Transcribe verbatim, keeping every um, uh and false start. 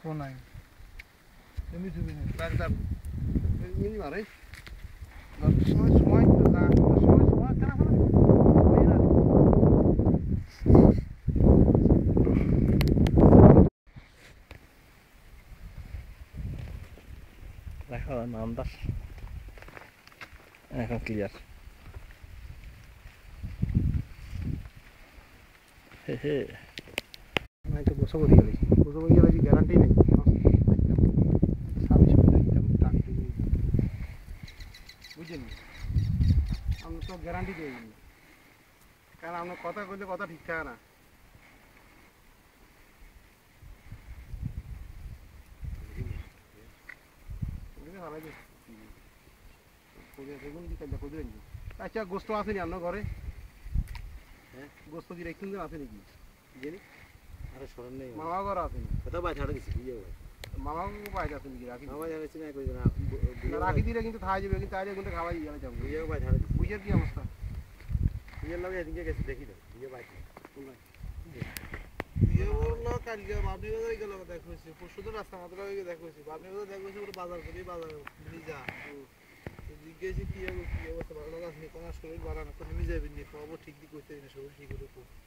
নাই এমনি তুমি নেই রাখ রাখ মিনি মারে সময় সময় তো না সময় সময় কেন বলে দেখো নামদার এখন ক্লিয়ার হে হে নাই তো গোসব দিয়ে গেলি গোসব দিয়ে গেলি গ্যারান্টি নেই ছাব্বিশ মিনিট একদম টাক দিয়ে বুঝছেন আমি তো গ্যারান্টি দিয়ে গেলি কারণ আপনার কথা কইলে কথা ঠিক থাকে না আচ্ছা গোস্ত আছে নি আপনার ঘরে হ্যাঁ গোস্ত কি রেখে আছে নাকি জানি আরে শরণ নেই মামা ঘর আছে নি কোথাও বাই ছাড়া দিছি কি হবে মামা বাই আছে নাকি রাখি মামা জানাচ্ছি না কই না রাখি দিলে কিন্তু খাওয়া যাবে কিন্তু তাইলে কিন্তু খাওয়াই যাবে যাবো বুঝে বাই ছাড়া দিছি বুঝের কি অবস্থা বুঝের লাগে এদিকে গেছে দেখি দাও বুঝে বাই বিয়ে বললো কালকে বাবরি বাজারে গেল দেখেছি পরশুদিন রাস্তা মাত্র হয়ে দেখেছি বাবরি বাজার দেখেছি পুরো বাজার করি বাজার নিজা জিজ্ঞেসি কি কি অবস্থা ভালো আছে কোনো শরীর বাড়ানো কোনো আমি যাবেন নি খবর ঠিক দিক করতে শরীর ঠিক করে